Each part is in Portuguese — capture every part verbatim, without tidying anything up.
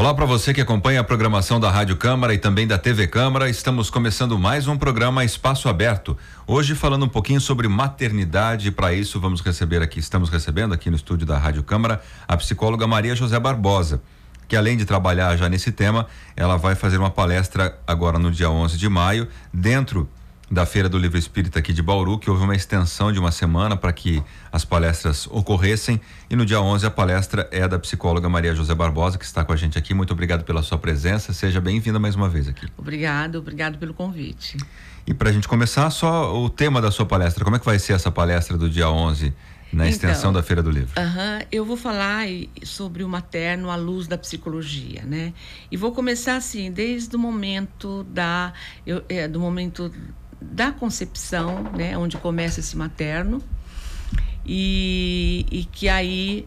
Olá para você que acompanha a programação da Rádio Câmara e também da T V Câmara. Estamos começando mais um programa Espaço Aberto. Hoje falando um pouquinho sobre maternidade. Para isso vamos receber aqui, estamos recebendo aqui no estúdio da Rádio Câmara a psicóloga Maria José Barbosa, que além de trabalhar já nesse tema, ela vai fazer uma palestra agora no dia onze de maio, dentro da Feira do Livro Espírita aqui de Bauru, que houve uma extensão de uma semana para que as palestras ocorressem, e no dia onze a palestra é da psicóloga Maria José Barbosa, que está com a gente aqui. Muito obrigado pela sua presença, seja bem-vinda mais uma vez aqui. Obrigado, obrigado pelo convite. E para a gente começar, só o tema da sua palestra, como é que vai ser essa palestra do dia onze, na então, extensão da Feira do Livro? Uh-huh, eu vou falar sobre o materno à luz da psicologia, né? E vou começar assim, desde o momento da, eu, é, do momento da concepção, né, onde começa esse materno, e, e que aí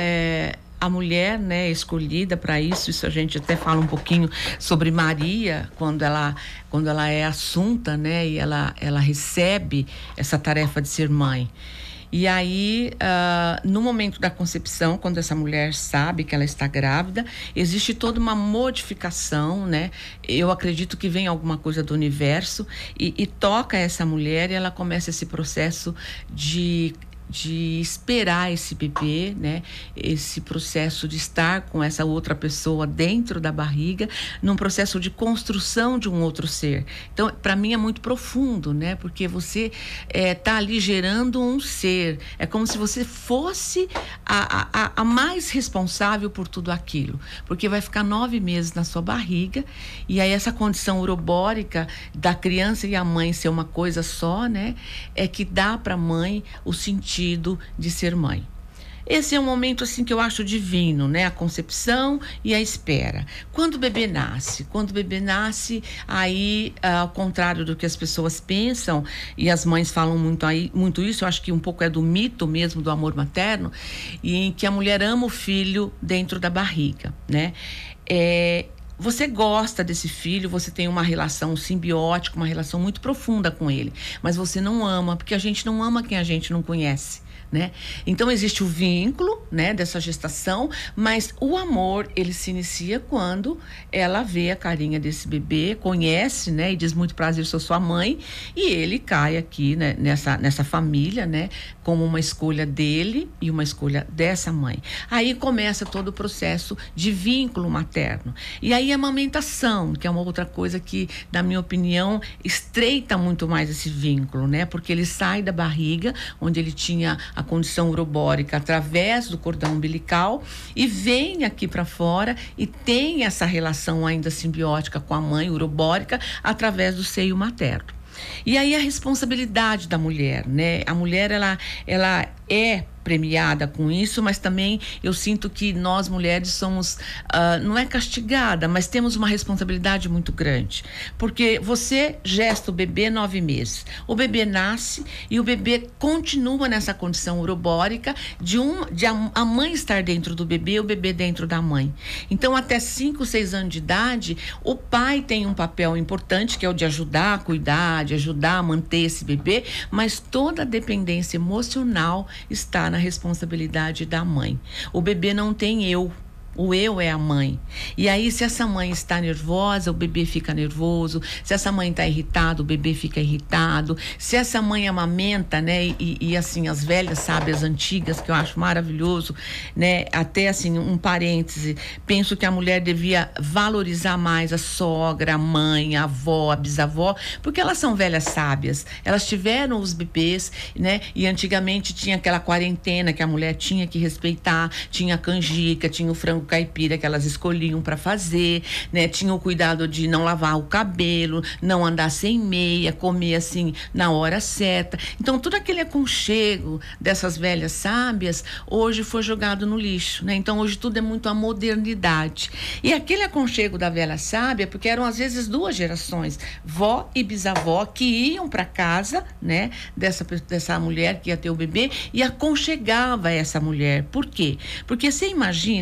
é, a mulher, né, escolhida para isso, isso a gente até fala um pouquinho sobre Maria, quando ela, quando ela é assunta, né, e ela, ela recebe essa tarefa de ser mãe. E aí, uh, no momento da concepção, quando essa mulher sabe que ela está grávida, existe toda uma modificação, né? Eu acredito que vem alguma coisa do universo e, e toca essa mulher, e ela começa esse processo de... de esperar esse bebê, né? Esse processo de estar com essa outra pessoa dentro da barriga, num processo de construção de um outro ser. Então, para mim é muito profundo, né? Porque você está é, ali gerando um ser. É como se você fosse a, a, a mais responsável por tudo aquilo. Porque vai ficar nove meses na sua barriga, e aí essa condição urobórica da criança e a mãe ser uma coisa só, né? É que dá para a mãe o sentido de ser mãe. Esse é um momento assim que eu acho divino, né? A concepção e a espera. Quando o bebê nasce, quando o bebê nasce, aí, ao contrário do que as pessoas pensam, e as mães falam muito, aí, muito isso, eu acho que um pouco é do mito mesmo do amor materno, e em que a mulher ama o filho dentro da barriga, né? É... Você gosta desse filho, você tem uma relação simbiótica, uma relação muito profunda com ele, mas você não ama, porque a gente não ama quem a gente não conhece, né? Então existe o vínculo, né, dessa gestação, mas o amor, ele se inicia quando ela vê a carinha desse bebê, conhece, né, e diz muito prazer, sou sua mãe, e ele cai aqui, né, nessa, nessa família, né, como uma escolha dele e uma escolha dessa mãe. Aí começa todo o processo de vínculo materno. E aí a amamentação, que é uma outra coisa que, na minha opinião, estreita muito mais esse vínculo, né? Porque ele sai da barriga, onde ele tinha a condição urobórica através do cordão umbilical, e vem aqui para fora e tem essa relação ainda simbiótica com a mãe urobórica através do seio materno. E aí a responsabilidade da mulher, né? A mulher, ela, ela é premiada com isso, mas também eu sinto que nós mulheres somos, uh, não é castigada, mas temos uma responsabilidade muito grande, porque você gesta o bebê nove meses, o bebê nasce e o bebê continua nessa condição urobórica de, um, de a, a mãe estar dentro do bebê, o bebê dentro da mãe. Então até cinco, seis anos de idade, o pai tem um papel importante, que é o de ajudar a cuidar, de ajudar a manter esse bebê, mas toda a dependência emocional está na responsabilidade da mãe. O bebê não tem eu. O eu é a mãe. E aí, se essa mãe está nervosa, o bebê fica nervoso. Se essa mãe está irritada, o bebê fica irritado. Se essa mãe amamenta, né? E, e assim, as velhas sábias antigas, que eu acho maravilhoso, né? Até assim, um parêntese. Penso que a mulher devia valorizar mais a sogra, a mãe, a avó, a bisavó, porque elas são velhas sábias. Elas tiveram os bebês, né? E antigamente tinha aquela quarentena que a mulher tinha que respeitar. Tinha a canjica, tinha o frango caipira que elas escolhiam para fazer, né? Tinham o cuidado de não lavar o cabelo, não andar sem meia, comer assim na hora certa. Então, todo aquele aconchego dessas velhas sábias hoje foi jogado no lixo, né? Então, hoje tudo é muito a modernidade. E aquele aconchego da velha sábia, porque eram às vezes duas gerações, vó e bisavó, que iam para casa, né? Dessa, dessa mulher que ia ter o bebê e aconchegava essa mulher. Por quê? Porque você imagina, você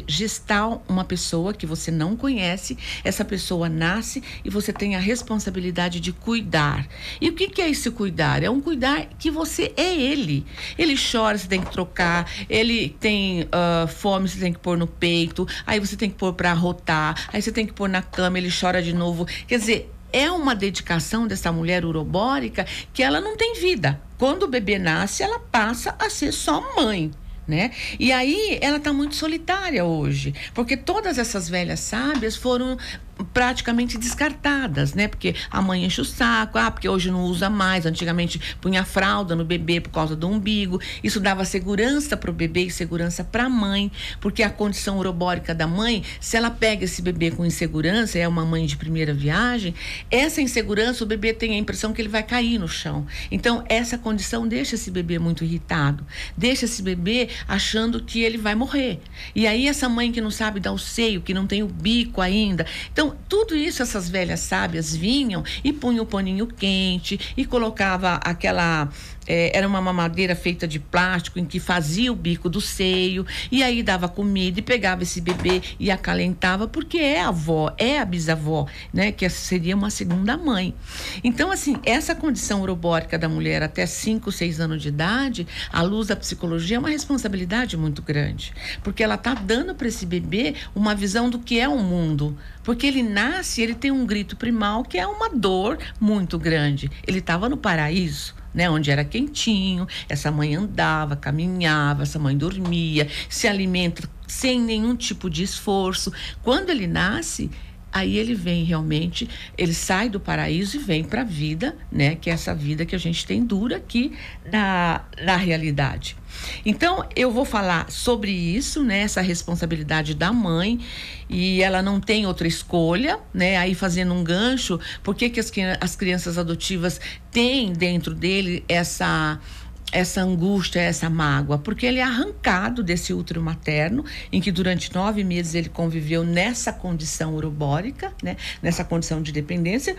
gestar uma pessoa que você não conhece, essa pessoa nasce e você tem a responsabilidade de cuidar. E o que, que é esse cuidar? É um cuidar que você é ele. Ele chora, você tem que trocar, ele tem uh, fome, você tem que pôr no peito, aí você tem que pôr para arrotar, aí você tem que pôr na cama, ele chora de novo. Quer dizer, é uma dedicação dessa mulher urobórica que ela não tem vida. Quando o bebê nasce, ela passa a ser só mãe, né? E aí ela está muito solitária hoje, porque todas essas velhas sábias foram praticamente descartadas, né? Porque a mãe enche o saco, ah, porque hoje não usa mais, antigamente punha fralda no bebê por causa do umbigo, isso dava segurança para o bebê e segurança para a mãe, porque a condição urobórica da mãe, se ela pega esse bebê com insegurança, é uma mãe de primeira viagem, essa insegurança, o bebê tem a impressão que ele vai cair no chão. Então, essa condição deixa esse bebê muito irritado, deixa esse bebê achando que ele vai morrer. E aí, essa mãe que não sabe dar o seio, que não tem o bico ainda, então, tudo isso, essas velhas sábias vinham e punham o paninho quente e colocava aquela... É, era uma mamadeira feita de plástico em que fazia o bico do seio e aí dava comida e pegava esse bebê e acalentava, porque é a avó, é a bisavó, né? Que seria uma segunda mãe. Então, assim, essa condição urobórica da mulher até cinco, seis anos de idade, à luz da psicologia, é uma responsabilidade muito grande, porque ela está dando para esse bebê uma visão do que é o mundo, porque ele nasce, ele tem um grito primal que é uma dor muito grande. Ele estava no paraíso, né, onde era quentinho, essa mãe andava, caminhava, essa mãe dormia, se alimenta sem nenhum tipo de esforço. Quando ele nasce, aí ele vem realmente, ele sai do paraíso e vem para a vida, né, que é essa vida que a gente tem dura aqui na, na realidade. Então, eu vou falar sobre isso, né, essa responsabilidade da mãe, e ela não tem outra escolha, né, aí fazendo um gancho, por que que as, as crianças adotivas têm dentro dele essa... essa angústia, essa mágoa, porque ele é arrancado desse útero materno, em que durante nove meses ele conviveu nessa condição urobórica, né? Nessa condição de dependência,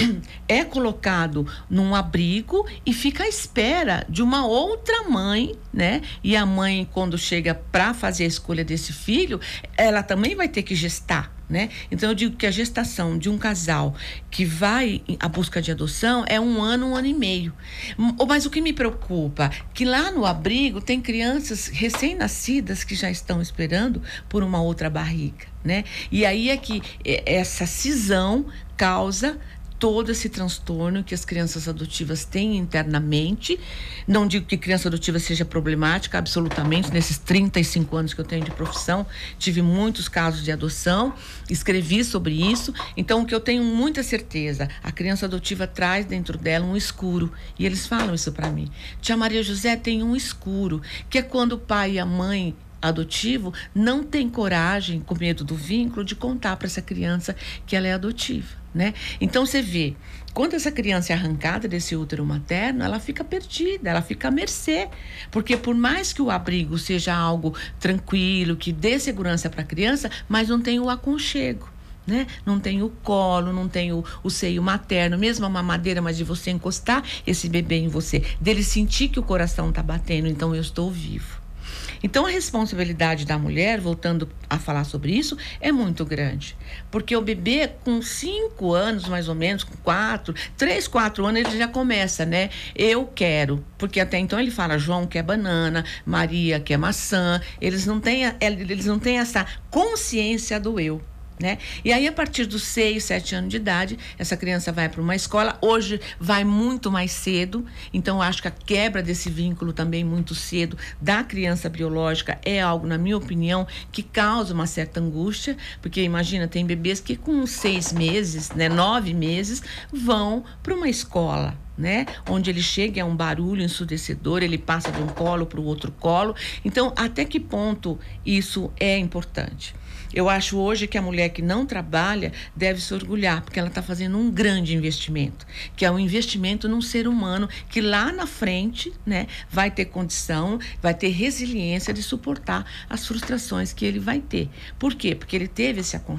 é colocado num abrigo e fica à espera de uma outra mãe, né? E a mãe, quando chega para fazer a escolha desse filho, ela também vai ter que gestar, né? Então eu digo que a gestação de um casal que vai à busca de adoção é um ano, um ano e meio. Mas o que me preocupa, que lá no abrigo tem crianças recém-nascidas que já estão esperando por uma outra barriga, né? E aí é que essa cisão causa todo esse transtorno que as crianças adotivas têm internamente. Não digo que criança adotiva seja problemática, absolutamente. Nesses trinta e cinco anos que eu tenho de profissão, tive muitos casos de adoção, escrevi sobre isso. Então, o que eu tenho muita certeza, a criança adotiva traz dentro dela um escuro. E eles falam isso para mim. Tia Maria José tem um escuro, que é quando o pai e a mãe adotivo não tem coragem, com medo do vínculo, de contar para essa criança que ela é adotiva, né? Então você vê, quando essa criança é arrancada desse útero materno, ela fica perdida, ela fica à mercê, porque por mais que o abrigo seja algo tranquilo, que dê segurança para a criança, mas não tem o aconchego, né? Não tem o colo, não tem o, o seio materno, mesmo a mamadeira, mas de você encostar esse bebê em você, dele sentir que o coração está batendo, então eu estou vivo. Então, a responsabilidade da mulher, voltando a falar sobre isso, é muito grande. Porque o bebê, com cinco anos, mais ou menos, com quatro, três, quatro anos, ele já começa, né? Eu quero. Porque até então ele fala, João quer banana, Maria quer maçã. Eles não têm, eles não têm essa consciência do eu, né? E aí, a partir dos seis, sete anos de idade, essa criança vai para uma escola. Hoje vai muito mais cedo, então eu acho que a quebra desse vínculo também muito cedo da criança biológica é algo, na minha opinião, que causa uma certa angústia, porque imagina, tem bebês que com seis meses, né, nove meses, vão para uma escola, né? Onde ele chega é um barulho ensurdecedor, ele passa de um colo para o outro colo. Então, até que ponto isso é importante? Eu acho hoje que a mulher que não trabalha deve se orgulhar, porque ela está fazendo um grande investimento, que é um investimento num ser humano que lá na frente, né, vai ter condição, vai ter resiliência de suportar as frustrações que ele vai ter. Por quê? Porque ele teve esse aconchego.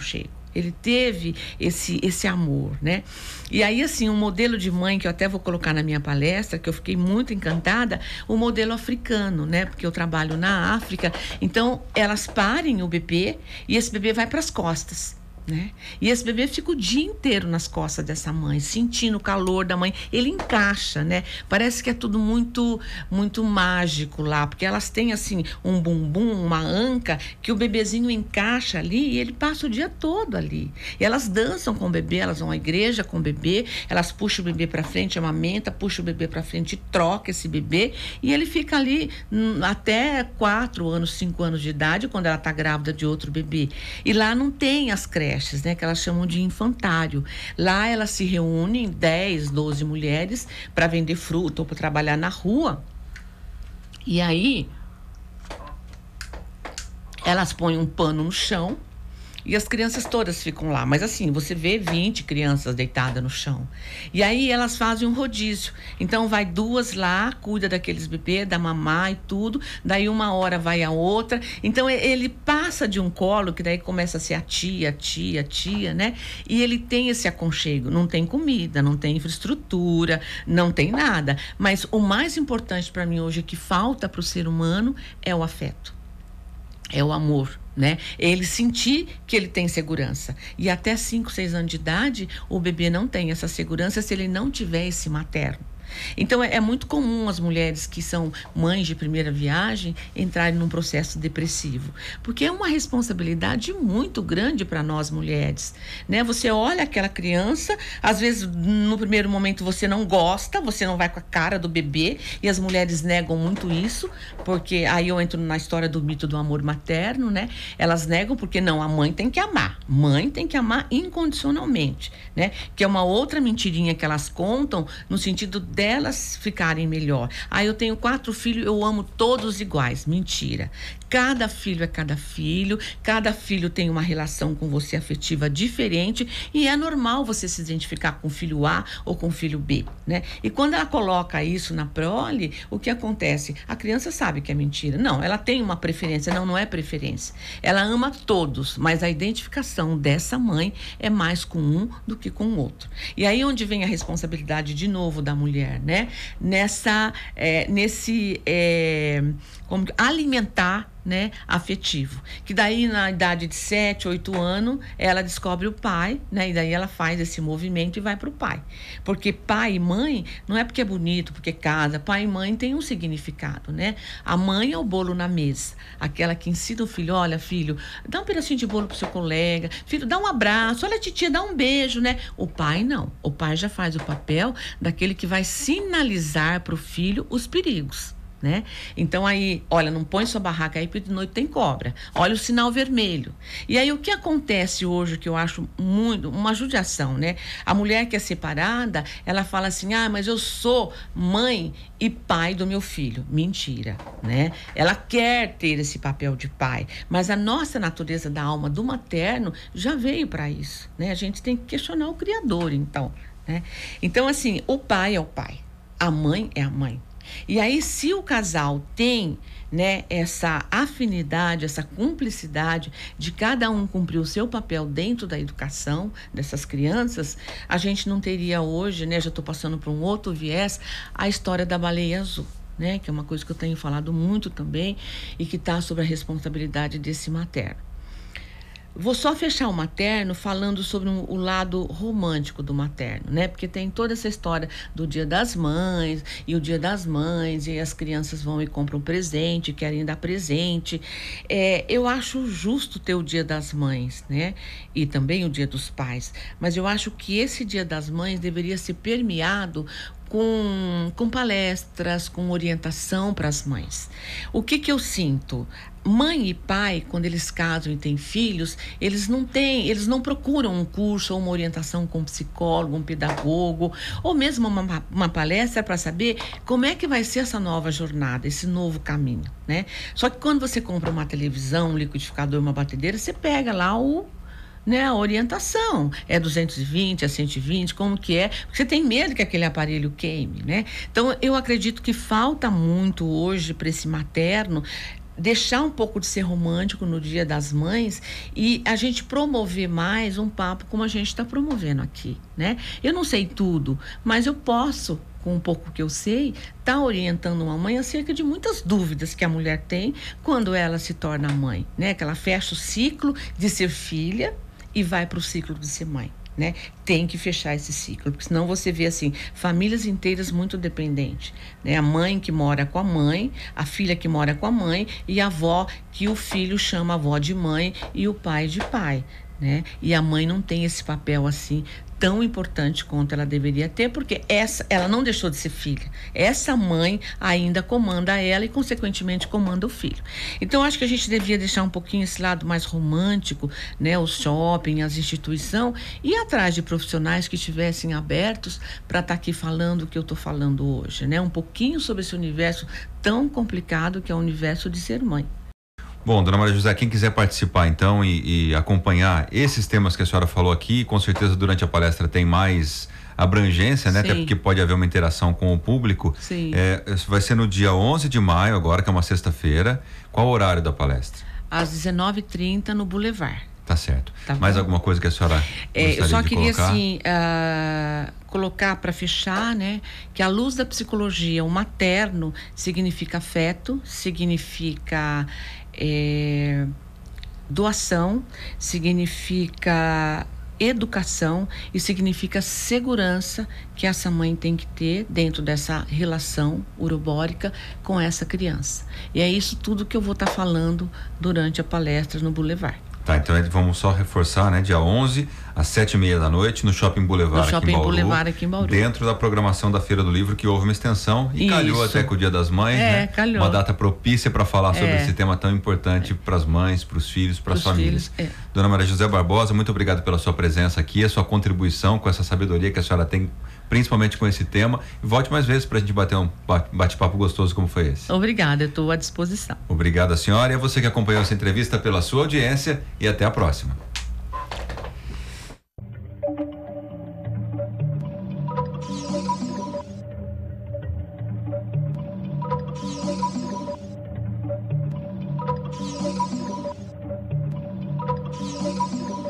Ele teve esse, esse amor, né? E aí, assim, um modelo de mãe que eu até vou colocar na minha palestra, que eu fiquei muito encantada, o modelo africano, né? Porque eu trabalho na África. Então, elas parem o bebê e esse bebê vai para as costas. Né? E esse bebê fica o dia inteiro nas costas dessa mãe, sentindo o calor da mãe. Ele encaixa, né? Parece que é tudo muito muito mágico lá, porque elas têm assim um bumbum, uma anca, que o bebezinho encaixa ali e ele passa o dia todo ali. E elas dançam com o bebê, elas vão à igreja com o bebê, elas puxam o bebê para frente, amamenta, puxa o bebê para frente, troca esse bebê e ele fica ali hum, até quatro anos, cinco anos de idade, quando ela está grávida de outro bebê. E lá não tem as creches, né, que elas chamam de infantário. Lá elas se reúnem, dez, doze mulheres, para vender fruta ou para trabalhar na rua. E aí, elas põem um pano no chão e as crianças todas ficam lá. Mas assim, você vê vinte crianças deitadas no chão. E aí elas fazem um rodízio. Então vai duas lá, cuida daqueles bebês, dá mamar e tudo. Daí uma hora vai a outra. Então ele passa de um colo, que daí começa a ser a tia, a tia, a tia, né? E ele tem esse aconchego. Não tem comida, não tem infraestrutura, não tem nada. Mas o mais importante para mim hoje, que falta para o ser humano, é o afeto. É o amor, né? Ele sentir que ele tem segurança. E até cinco, seis anos de idade, o bebê não tem essa segurança se ele não tiver esse materno. Então, é, é muito comum as mulheres que são mães de primeira viagem entrarem num processo depressivo, porque é uma responsabilidade muito grande para nós mulheres, né? Você olha aquela criança, às vezes no primeiro momento você não gosta, você não vai com a cara do bebê, e as mulheres negam muito isso, porque aí eu entro na história do mito do amor materno, né? Elas negam porque não, a mãe tem que amar, mãe tem que amar incondicionalmente, né? Que é uma outra mentirinha que elas contam no sentido de delas ficarem melhor. Ah, eu tenho quatro filhos, eu amo todos iguais. Mentira. Cada filho é cada filho, cada filho tem uma relação com você afetiva diferente e é normal você se identificar com o filho A ou com o filho B, né? E quando ela coloca isso na prole, o que acontece? A criança sabe que é mentira. Não, ela tem uma preferência. Não, não é preferência. Ela ama todos, mas a identificação dessa mãe é mais com um do que com o outro. E aí onde vem a responsabilidade de novo da mulher, né? Nessa, é, nesse, é, como, alimentar, né, afetivo, que daí na idade de sete, oito anos ela descobre o pai, né, e daí ela faz esse movimento e vai pro pai, porque pai e mãe não é porque é bonito, porque casa, pai e mãe tem um significado, né? A mãe é o bolo na mesa, aquela que ensina o filho, olha filho, dá um pedacinho de bolo pro seu colega, filho, dá um abraço, olha titia, dá um beijo, né? O pai não, o pai já faz o papel daquele que vai sinalizar pro filho os perigos, né? Então aí, olha, não põe sua barraca aí porque de noite tem cobra. Olha o sinal vermelho. E aí o que acontece hoje, que eu acho muito, uma judiação, né? A mulher que é separada, ela fala assim, ah, mas eu sou mãe e pai do meu filho. Mentira, né? Ela quer ter esse papel de pai, mas a nossa natureza da alma do materno já veio para isso, né? A gente tem que questionar o Criador, então, né? Então, assim, o pai é o pai, a mãe é a mãe. E aí, se o casal tem, né, essa afinidade, essa cumplicidade de cada um cumprir o seu papel dentro da educação dessas crianças, a gente não teria hoje, né, já estou passando para um outro viés, a história da baleia azul, né, que é uma coisa que eu tenho falado muito também e que está sobre a responsabilidade desse materno. Vou só fechar o materno falando sobre um, o lado romântico do materno, né? Porque tem toda essa história do Dia das Mães, e o Dia das Mães, e as crianças vão e compram presente, querem dar presente. É, eu acho justo ter o Dia das Mães, né? E também o Dia dos Pais. Mas eu acho que esse Dia das Mães deveria ser permeado com, com palestras, com orientação para as mães. O que que eu sinto? Mãe e pai, quando eles casam e têm filhos, eles não têm, eles não procuram um curso ou uma orientação com um psicólogo, um pedagogo, ou mesmo uma, uma palestra para saber como é que vai ser essa nova jornada, esse novo caminho, né? Só que quando você compra uma televisão, um liquidificador, uma batedeira, você pega lá o né, a orientação, é duzentos e vinte, é cento e vinte, como que é, porque você tem medo que aquele aparelho queime, né? Então, eu acredito que falta muito hoje para esse materno deixar um pouco de ser romântico no Dia das Mães e a gente promover mais um papo como a gente está promovendo aqui, né? Eu não sei tudo, mas eu posso, com um pouco que eu sei, tá orientando uma mãe acerca de muitas dúvidas que a mulher tem quando ela se torna mãe, né? Que ela fecha o ciclo de ser filha e vai para o ciclo de ser mãe. Né? Tem que fechar esse ciclo, porque senão você vê assim, famílias inteiras muito dependentes, né? A mãe que mora com a mãe, a filha que mora com a mãe e a avó que o filho chama a avó de mãe e o pai de pai, né? E a mãe não tem esse papel assim tão importante quanto ela deveria ter, porque essa, ela não deixou de ser filha. Essa mãe ainda comanda ela e, consequentemente, comanda o filho. Então, acho que a gente devia deixar um pouquinho esse lado mais romântico, né? O shopping, as instituições, e ir atrás de profissionais que estivessem abertos para estar aqui falando o que eu estou falando hoje, né? Um pouquinho sobre esse universo tão complicado que é o universo de ser mãe. Bom, dona Maria José, quem quiser participar então e, e acompanhar esses temas que a senhora falou aqui, com certeza durante a palestra tem mais abrangência, né? Sim. Até porque pode haver uma interação com o público. Sim. É, vai ser no dia onze de maio agora, que é uma sexta-feira. Qual o horário da palestra? Às dezenove e trinta no Boulevard. Tá certo. Tá Mais alguma coisa que a senhora é, eu só queria colocar? assim uh, colocar para fechar, né, que a luz da psicologia, o materno significa afeto, significa é, doação, significa educação e significa segurança que essa mãe tem que ter dentro dessa relação urobórica com essa criança. E é isso tudo que eu vou estar tá falando durante a palestra no Boulevard. Tá, então vamos só reforçar, né? Dia onze, às sete e meia da noite, no Shopping Boulevard, no Shopping aqui em Bauru, Boulevard aqui em Bauru. Dentro da programação da Feira do Livro, que houve uma extensão e Isso. calhou até com o Dia das Mães, é, né? Calhou. Uma data propícia para falar sobre é. esse tema tão importante é. para as mães, para os filhos, para as famílias. Filhos, é. Dona Maria José Barbosa, muito obrigado pela sua presença aqui, a sua contribuição com essa sabedoria que a senhora tem, principalmente com esse tema. E volte mais vezes para a gente bater um bate-papo gostoso como foi esse. Obrigada, eu estou à disposição. Obrigado, senhora. E a você que acompanhou essa entrevista, pela sua audiência, e até a próxima. Thank you.